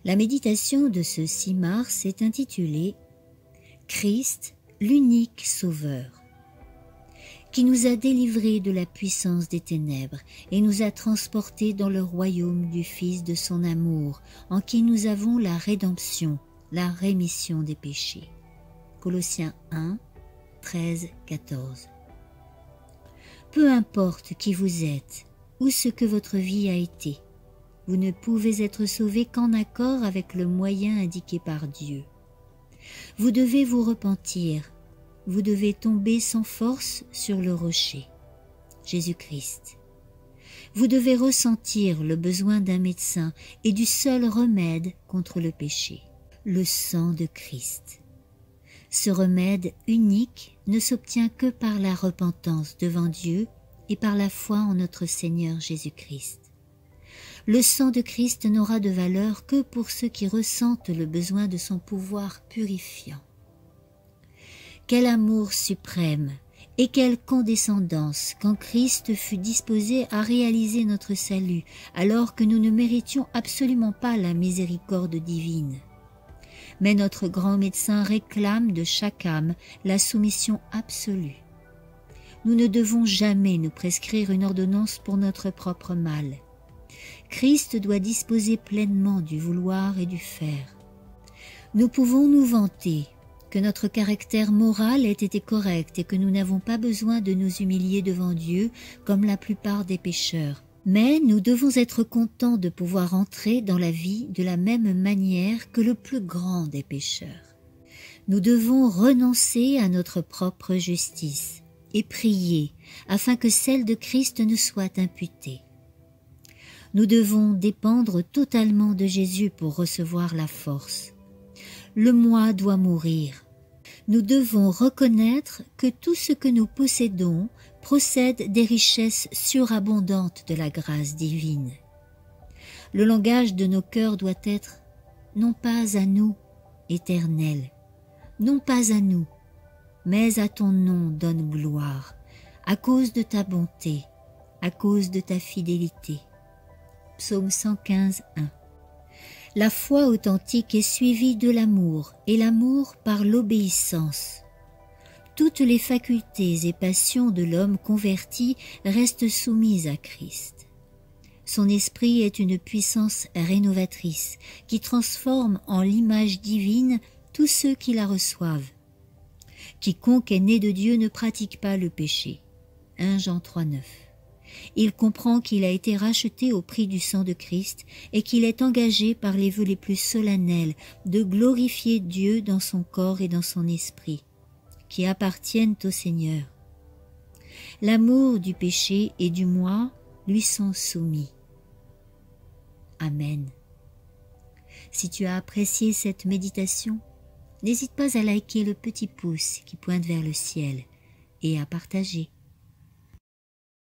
La méditation de ce 6 mars est intitulée « Christ, l'unique Sauveur » qui nous a délivrés de la puissance des ténèbres et nous a transportés dans le royaume du Fils de son amour, en qui nous avons la rédemption, la rémission des péchés. Colossiens 1, 13, 14. Peu importe qui vous êtes ou ce que votre vie a été, vous ne pouvez être sauvé qu'en accord avec le moyen indiqué par Dieu. Vous devez vous repentir, vous devez tomber sans force sur le rocher, Jésus-Christ. Vous devez ressentir le besoin d'un médecin et du seul remède contre le péché, le sang de Christ. Ce remède unique ne s'obtient que par la repentance devant Dieu et par la foi en notre Seigneur Jésus-Christ. Le sang de Christ n'aura de valeur que pour ceux qui ressentent le besoin de son pouvoir purifiant. Quel amour suprême et quelle condescendance quand Christ fut disposé à réaliser notre salut alors que nous ne méritions absolument pas la miséricorde divine. Mais notre grand médecin réclame de chaque âme la soumission absolue. Nous ne devons jamais nous prescrire une ordonnance pour notre propre mal. Christ doit disposer pleinement du vouloir et du faire. Nous pouvons nous vanter que notre caractère moral ait été correct et que nous n'avons pas besoin de nous humilier devant Dieu comme la plupart des pécheurs. Mais nous devons être contents de pouvoir entrer dans la vie de la même manière que le plus grand des pécheurs. Nous devons renoncer à notre propre justice et prier afin que celle de Christ nous soit imputée. Nous devons dépendre totalement de Jésus pour recevoir la force. Le moi doit mourir. Nous devons reconnaître que tout ce que nous possédons procède des richesses surabondantes de la grâce divine. Le langage de nos cœurs doit être « non pas à nous, Éternel, non pas à nous, mais à ton nom donne gloire, à cause de ta bonté, à cause de ta fidélité. » Psaume 115, 1. La foi authentique est suivie de l'amour, et l'amour par l'obéissance. Toutes les facultés et passions de l'homme converti restent soumises à Christ. Son esprit est une puissance rénovatrice qui transforme en l'image divine tous ceux qui la reçoivent. Quiconque est né de Dieu ne pratique pas le péché. 1 Jean 3, 9. Il comprend qu'il a été racheté au prix du sang de Christ et qu'il est engagé par les vœux les plus solennels de glorifier Dieu dans son corps et dans son esprit, qui appartiennent au Seigneur. L'amour du péché et du moi lui sont soumis. Amen. Si tu as apprécié cette méditation, n'hésite pas à liker le petit pouce qui pointe vers le ciel et à partager.